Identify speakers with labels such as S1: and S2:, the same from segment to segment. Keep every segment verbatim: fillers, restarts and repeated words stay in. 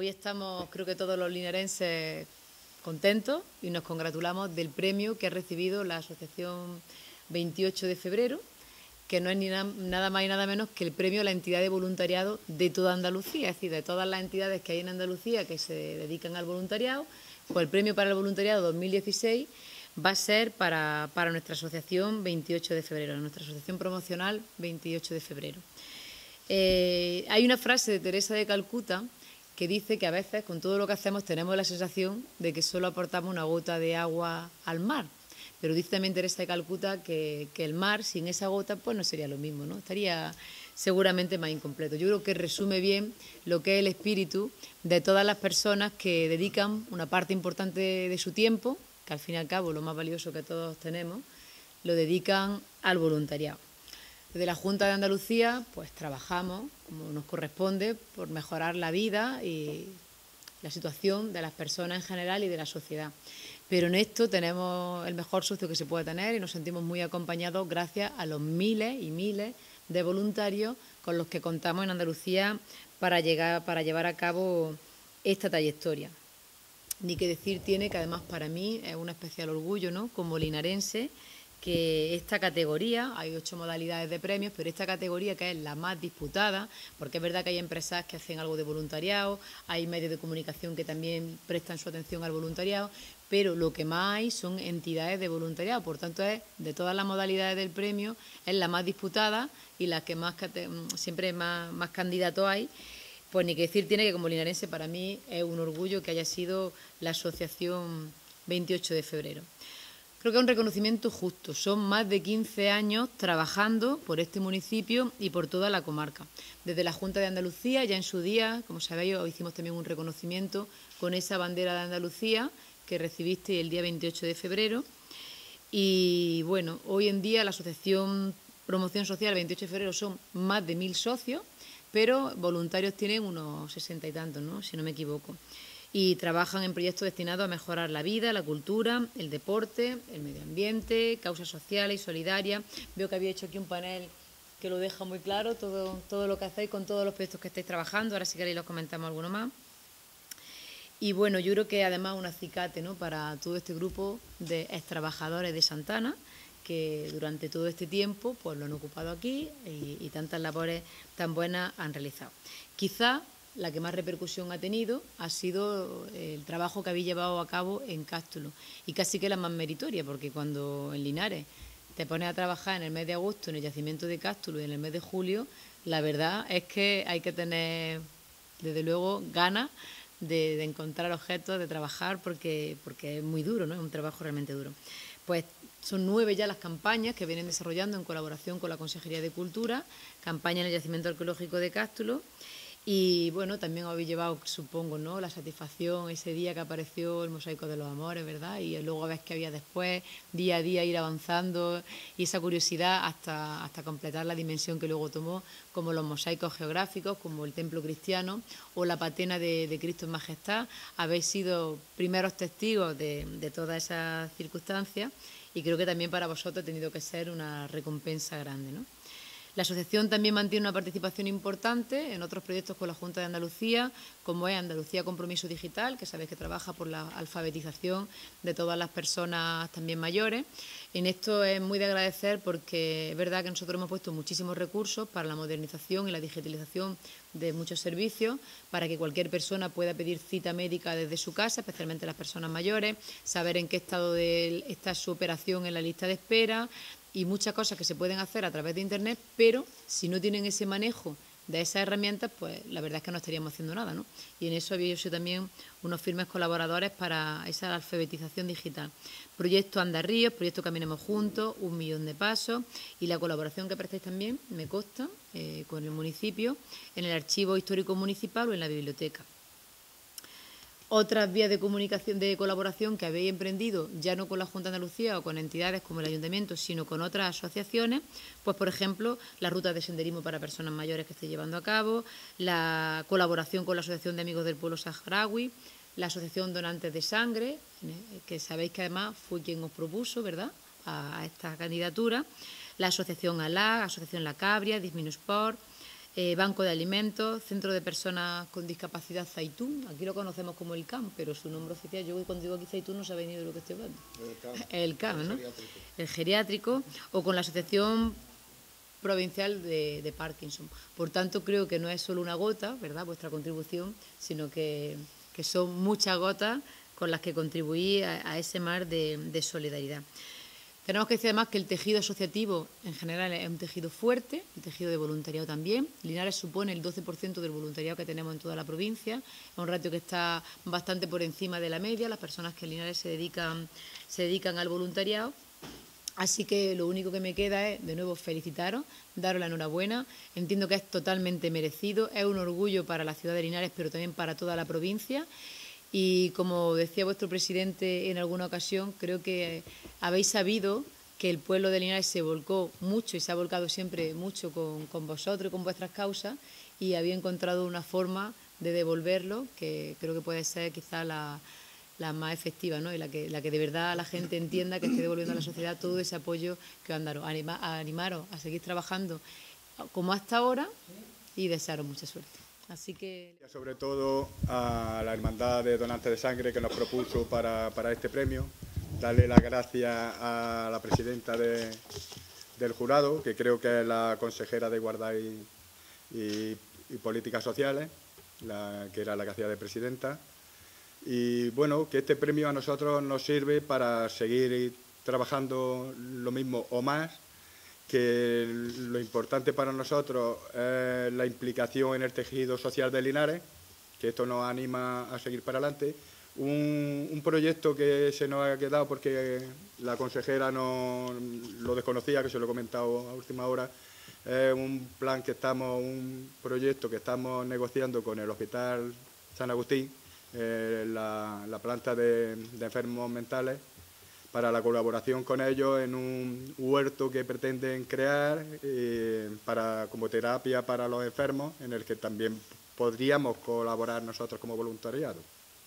S1: hoy estamos, creo que todos los linarenses, contentos y nos congratulamos del premio que ha recibido la Asociación veintiocho de febrero, que no es ni na nada más y nada menos que el premio a la entidad de voluntariado de toda Andalucía, es decir, de todas las entidades que hay en Andalucía que se dedican al voluntariado, pues el premio para el voluntariado dos mil dieciséis va a ser para, para nuestra asociación veintiocho de febrero, nuestra asociación promocional veintiocho de febrero. Eh, hay una frase de Teresa de Calcuta que dice que a veces con todo lo que hacemos tenemos la sensación de que solo aportamos una gota de agua al mar. Pero dice también Teresa de Calcuta que, que el mar sin esa gota pues no sería lo mismo, ¿no? Estaría seguramente más incompleto. Yo creo que resume bien lo que es el espíritu de todas las personas que dedican una parte importante de su tiempo, que al fin y al cabo lo más valioso que todos tenemos, lo dedican al voluntariado. Desde la Junta de Andalucía pues trabajamos, como nos corresponde, por mejorar la vida y la situación de las personas en general y de la sociedad. Pero en esto tenemos el mejor socio que se puede tener y nos sentimos muy acompañados gracias a los miles y miles de voluntarios con los que contamos en Andalucía para, llegar, para llevar a cabo esta trayectoria. Ni que decir tiene que además para mí es un especial orgullo, ¿no?, como linarense, que esta categoría, hay ocho modalidades de premios, pero esta categoría que es la más disputada, porque es verdad que hay empresas que hacen algo de voluntariado, hay medios de comunicación que también prestan su atención al voluntariado, pero lo que más hay son entidades de voluntariado, por tanto es de todas las modalidades del premio, es la más disputada y la que más siempre más, más candidatos hay. Pues ni que decir tiene que como linarense para mí es un orgullo que haya sido la asociación veintiocho de febrero. Creo que es un reconocimiento justo. Son más de quince años trabajando por este municipio y por toda la comarca. Desde la Junta de Andalucía, ya en su día, como sabéis, hoy hicimos también un reconocimiento con esa bandera de Andalucía que recibiste el día veintiocho de febrero. Y bueno, hoy en día la Asociación Promoción Social veintiocho de febrero son más de mil socios, pero voluntarios tienen unos sesenta y tantos, ¿no?, si no me equivoco. Y trabajan en proyectos destinados a mejorar la vida, la cultura, el deporte, el medio ambiente, causas sociales y solidarias. Veo que había hecho aquí un panel que lo deja muy claro, todo, todo lo que hacéis con todos los proyectos que estáis trabajando. Ahora si queréis los comentamos alguno más. Y bueno, yo creo que además un acicate, ¿no?, para todo este grupo de extrabajadores de Santana, que durante todo este tiempo pues lo han ocupado aquí y, y tantas labores tan buenas han realizado. Quizá la que más repercusión ha tenido ha sido el trabajo que habéis llevado a cabo en Cástulo, y casi que la más meritoria, porque cuando en Linares te pones a trabajar en el mes de agosto en el yacimiento de Cástulo y en el mes de julio, la verdad es que hay que tener, desde luego, ganas de, de encontrar objetos, de trabajar, porque, porque es muy duro, ¿no?, es un trabajo realmente duro. Pues son nueve ya las campañas que vienen desarrollando en colaboración con la Consejería de Cultura, campaña en el yacimiento arqueológico de Cástulo. Y bueno, también habéis llevado, supongo, ¿no?, la satisfacción ese día que apareció el mosaico de los amores, ¿verdad? Y luego a ver qué había después, día a día ir avanzando, y esa curiosidad hasta, hasta completar la dimensión que luego tomó, como los mosaicos geográficos, como el templo cristiano o la patena de, de Cristo en Majestad. Habéis sido primeros testigos de, de todas esas circunstancias y creo que también para vosotros ha tenido que ser una recompensa grande, ¿no? La asociación también mantiene una participación importante en otros proyectos con la Junta de Andalucía, como es Andalucía Compromiso Digital, que sabéis que trabaja por la alfabetización de todas las personas también mayores. En esto es muy de agradecer porque es verdad que nosotros hemos puesto muchísimos recursos para la modernización y la digitalización de muchos servicios, para que cualquier persona pueda pedir cita médica desde su casa, especialmente las personas mayores, saber en qué estado de, está su operación en la lista de espera, y muchas cosas que se pueden hacer a través de Internet, pero si no tienen ese manejo de esas herramientas, pues la verdad es que no estaríamos haciendo nada, ¿no? Y en eso había yo también unos firmes colaboradores para esa alfabetización digital. Proyecto Andarríos, proyecto Caminemos Juntos, un millón de pasos, y la colaboración que prestáis también, me consta, eh, con el municipio, en el archivo histórico municipal o en la biblioteca. Otras vías de comunicación, de colaboración que habéis emprendido, ya no con la Junta de Andalucía o con entidades como el Ayuntamiento, sino con otras asociaciones, pues por ejemplo, las rutas de senderismo para personas mayores que estáis llevando a cabo, la colaboración con la Asociación de Amigos del Pueblo Saharaui, la Asociación Donantes de Sangre, que sabéis que además fue quien os propuso, ¿verdad?, a, a esta candidatura, la Asociación ALA, Asociación La Cabria, Disminusport, eh, banco de alimentos, centro de personas con discapacidad Zaitún, aquí lo conocemos como el C A M, pero su nombre oficial, yo cuando digo aquí Zaitún no sabe ni de lo que estoy hablando. El C A M, ¿no? El geriátrico, o con la Asociación Provincial de, de Parkinson. Por tanto, creo que no es solo una gota, ¿verdad?, vuestra contribución, sino que, que son muchas gotas con las que contribuí a, a ese mar de, de solidaridad. Tenemos que decir además que el tejido asociativo en general es un tejido fuerte, el tejido de voluntariado también. Linares supone el doce por ciento del voluntariado que tenemos en toda la provincia, es un ratio que está bastante por encima de la media, las personas que en Linares se dedican, se dedican al voluntariado. Así que lo único que me queda es, de nuevo, felicitaros, daros la enhorabuena. Entiendo que es totalmente merecido, es un orgullo para la ciudad de Linares, pero también para toda la provincia. Y como decía vuestro presidente en alguna ocasión, creo que habéis sabido que el pueblo de Linares se volcó mucho y se ha volcado siempre mucho con, con vosotros y con vuestras causas, y había encontrado una forma de devolverlo que creo que puede ser quizá la, la más efectiva, ¿no?, y la que, la que de verdad la gente entienda que esté devolviendo a la sociedad todo ese apoyo que os han dado. Anima, a animaros a seguir trabajando como hasta ahora y desearos mucha suerte. Así que...
S2: Sobre todo a la Hermandad de Donantes de Sangre que nos propuso para, para este premio, darle las gracias a la presidenta de, del jurado, que creo que es la consejera de Igualdad y, y, y Políticas Sociales, la, que era la que hacía de presidenta, y bueno, que este premio a nosotros nos sirve para seguir trabajando lo mismo o más, que lo importante para nosotros es la implicación en el tejido social de Linares, que esto nos anima a seguir para adelante. Un, un proyecto que se nos ha quedado porque la consejera no lo desconocía, que se lo he comentado a última hora, es un plan que estamos, un proyecto que estamos negociando con el Hospital San Agustín, eh, la, la planta de, de enfermos mentales, para la colaboración con ellos en un huerto que pretenden crear eh, para, como terapia para los enfermos, en el que también podríamos colaborar nosotros como voluntariado.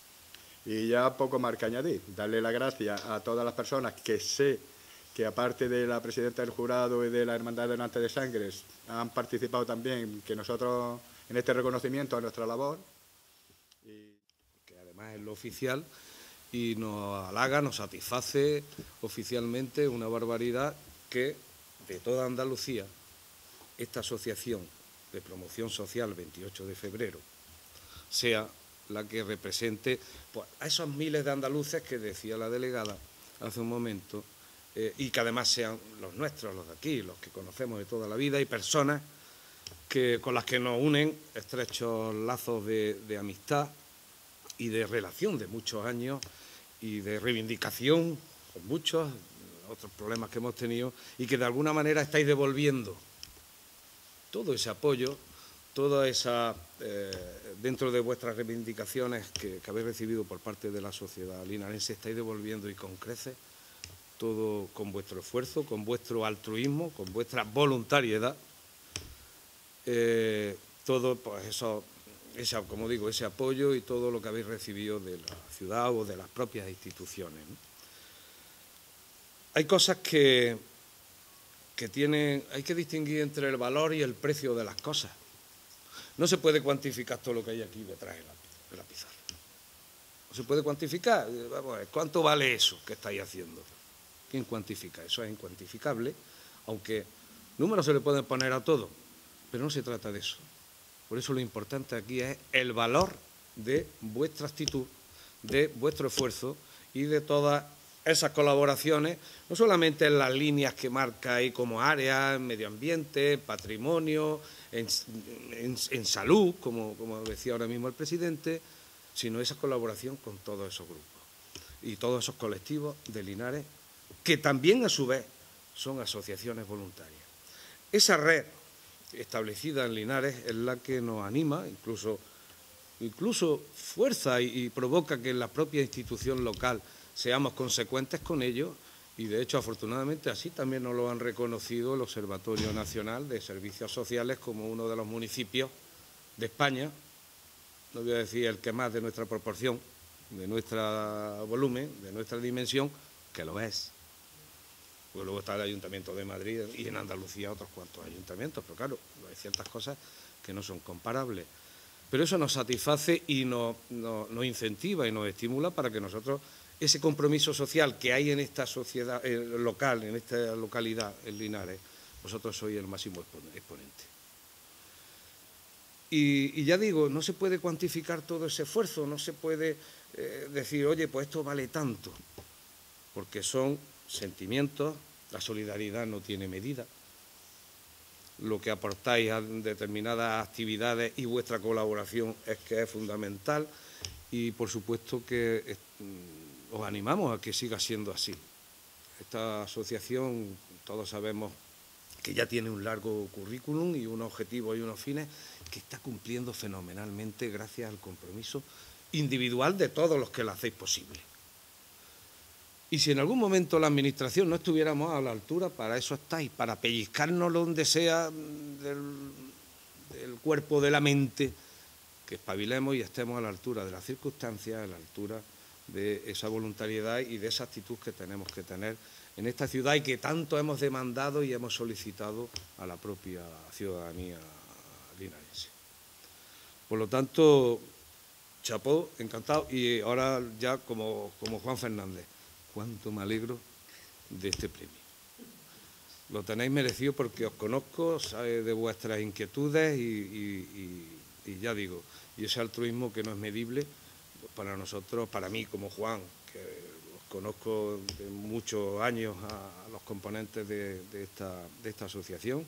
S2: Y ya poco más que añadir, darle las gracias a todas las personas que sé que, aparte de la presidenta del jurado y de la Hermandad de Donantes de Sangre, han participado también, que nosotros en este reconocimiento a nuestra labor.
S3: Y que además es lo oficial, y nos halaga, nos satisface oficialmente una barbaridad que de toda Andalucía esta asociación de promoción social veintiocho de febrero sea la que represente pues, a esos miles de andaluces que decía la delegada hace un momento, eh, y que además sean los nuestros, los de aquí, los que conocemos de toda la vida, y personas que, con las que nos unen estrechos lazos de, de amistad y de relación de muchos años y de reivindicación con muchos otros problemas que hemos tenido, y que de alguna manera estáis devolviendo todo ese apoyo, toda esa, eh, dentro de vuestras reivindicaciones que, que habéis recibido por parte de la sociedad linarense, estáis devolviendo y con creces, todo con vuestro esfuerzo, con vuestro altruismo, con vuestra voluntariedad, eh, todo pues eso, ese, como digo, ese apoyo y todo lo que habéis recibido de la ciudad o de las propias instituciones, ¿no? Hay cosas que, que tienen, hay que distinguir entre el valor y el precio de las cosas. No se puede cuantificar todo lo que hay aquí detrás de la, de la pizarra. No se puede cuantificar. Vamos a ver, ¿cuánto vale eso que estáis haciendo? ¿Quién cuantifica? Eso es incuantificable, aunque números se le pueden poner a todo, pero no se trata de eso. Por eso lo importante aquí es el valor de vuestra actitud, de vuestro esfuerzo y de todas esas colaboraciones, no solamente en las líneas que marca ahí como áreas, medio ambiente, patrimonio, en, en, en salud, como, como decía ahora mismo el presidente, sino esa colaboración con todos esos grupos y todos esos colectivos de Linares, que también a su vez son asociaciones voluntarias. Esa red establecida en Linares es la que nos anima, incluso, incluso fuerza y, y provoca que en la propia institución local seamos consecuentes con ello, y de hecho afortunadamente así también nos lo han reconocido el Observatorio Nacional de Servicios Sociales como uno de los municipios de España, no voy a decir el que más de nuestra proporción, de nuestro volumen, de nuestra dimensión, que lo es. Porque luego está el Ayuntamiento de Madrid y en Andalucía otros cuantos ayuntamientos, pero claro, hay ciertas cosas que no son comparables. Pero eso nos satisface y nos, nos, nos incentiva y nos estimula para que nosotros, ese compromiso social que hay en esta sociedad eh, local, en esta localidad, en Linares, vosotros sois el máximo exponente. Y, y ya digo, no se puede cuantificar todo ese esfuerzo, no se puede eh, decir, oye, pues esto vale tanto, porque son sentimientos, la solidaridad no tiene medida. Lo que aportáis a determinadas actividades y vuestra colaboración es que es fundamental y, por supuesto, que eh, os animamos a que siga siendo así. Esta asociación, todos sabemos que ya tiene un largo currículum y unos objetivos y unos fines que está cumpliendo fenomenalmente gracias al compromiso individual de todos los que lo hacéis posible. Y si en algún momento la Administración no estuviéramos a la altura, para eso estáis, para pellizcarnos donde sea del, del cuerpo, de la mente, que espabilemos y estemos a la altura de las circunstancias, a la altura de esa voluntariedad y de esa actitud que tenemos que tener en esta ciudad y que tanto hemos demandado y hemos solicitado a la propia ciudadanía linarense. Por lo tanto, chapó, encantado, y ahora ya como, como Juan Fernández. Cuánto me alegro de este premio. Lo tenéis merecido porque os conozco, sabe de vuestras inquietudes y, y, y, y ya digo, y ese altruismo que no es medible para nosotros, para mí como Juan, que os conozco de muchos años a, a los componentes de, de, esta, de esta asociación,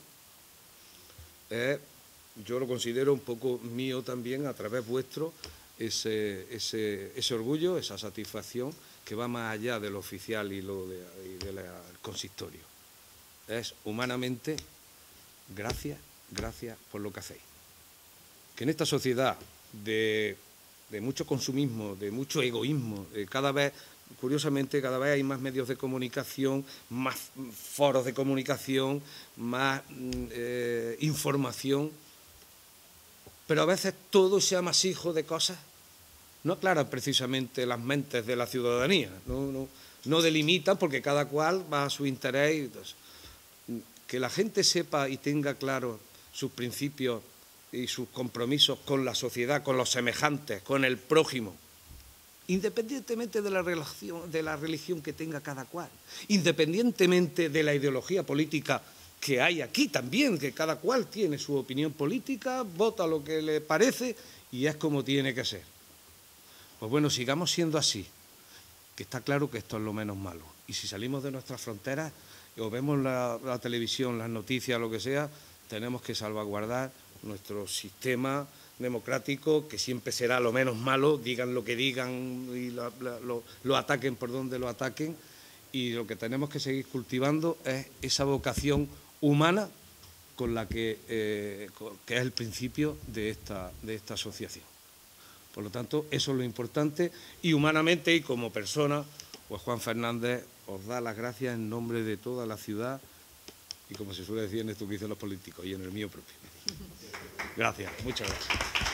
S3: es, yo lo considero un poco mío también a través vuestro, ese, ese, ese orgullo, esa satisfacción que va más allá de lo oficial y, lo de, y del consistorio. Es humanamente, gracias, gracias por lo que hacéis. Que en esta sociedad de, de mucho consumismo, de mucho egoísmo, de cada vez, curiosamente, cada vez hay más medios de comunicación, más foros de comunicación, más eh, información, pero a veces todo se amasijo de cosas no aclaran precisamente las mentes de la ciudadanía, no, no, no delimitan porque cada cual va a su interés. Y, entonces, que la gente sepa y tenga claro sus principios y sus compromisos con la sociedad, con los semejantes, con el prójimo, independientemente de la religión, de la religión que tenga cada cual, independientemente de la ideología política que hay aquí también, que cada cual tiene su opinión política, vota lo que le parece y es como tiene que ser. Pues bueno, sigamos siendo así, que está claro que esto es lo menos malo. Y si salimos de nuestras fronteras o vemos la, la televisión, las noticias, lo que sea, tenemos que salvaguardar nuestro sistema democrático, que siempre será lo menos malo, digan lo que digan y lo, lo, lo ataquen por donde lo ataquen. Y lo que tenemos que seguir cultivando es esa vocación humana con la que, eh, que es el principio de esta, de esta asociación. Por lo tanto, eso es lo importante y humanamente y como persona, pues Juan Fernández os da las gracias en nombre de toda la ciudad y como se suele decir en esto que dicen los políticos y en el mío propio. Gracias, muchas gracias.